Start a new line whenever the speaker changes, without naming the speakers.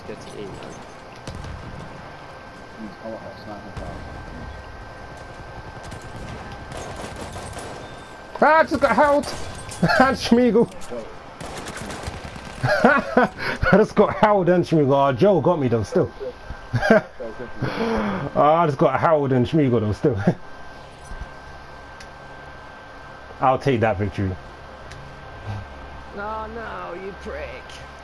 get to E, man.
Ah, I just got held! And Schmeagle! I just got howled and Schmeagle. Oh, Joe got me though, still. I just got howled and Schmeagle though, still. I'll take that victory.
No, no, you prick.